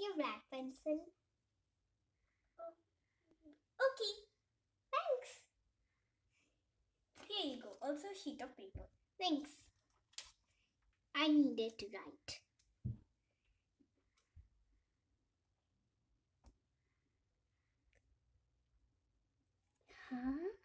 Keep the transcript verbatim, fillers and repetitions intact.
a black pencil? Okay, thanks. Here you go. Also a sheet of paper. Thanks. I needed to write. Huh?